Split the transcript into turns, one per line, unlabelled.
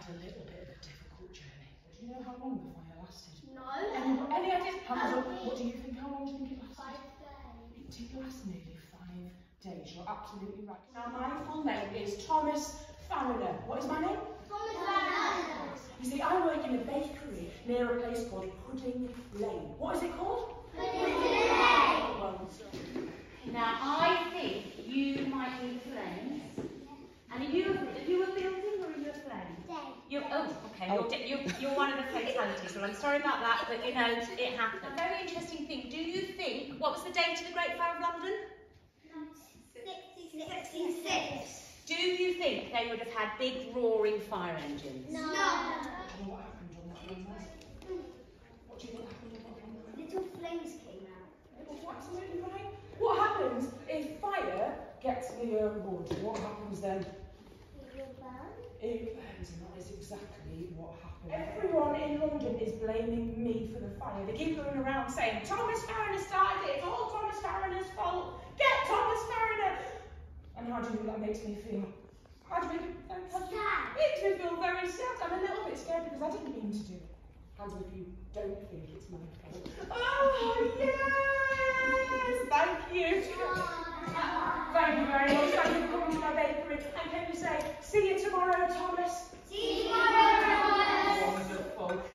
had a little bit of a difficult journey. Do you know how long the fire lasted?
No.
Any ideas? What do you think? How long do you think it lasted?
5 days.
It did last nearly 5 days. You're absolutely right. Now, my full name is Thomas Farriner. What is my name?
Thomas Farriner.
You see, I work in a bakery near a place called Pudding Lane. What is it called?
Pudding Lane.
Well,
now, I think you might need flames. And are you a building or are you a flame? You're one of the fatalities. Well, I'm sorry about that, but you know, it happened. A very interesting thing. Do you think, what was the date of the Great Fire of London?
66.
Do you think they would have had big roaring fire engines?
No.
what happened on that one night? What do you think happened on that one night?
Little flames came out.
It was absolutely right. What happens if fire gets near wood? What happens then? It burns, and that is exactly what happened. Everyone in London is blaming me for the fire. They keep going around saying, Thomas Farriner started it, it's all Thomas Farriner's fault. Get Thomas Farriner! And how do you think that makes me feel? How do you think it makes me feel very sad. I'm a little bit scared because I didn't mean to do it. Hands up if you don't think it's my fault. Oh, yes! Thank you.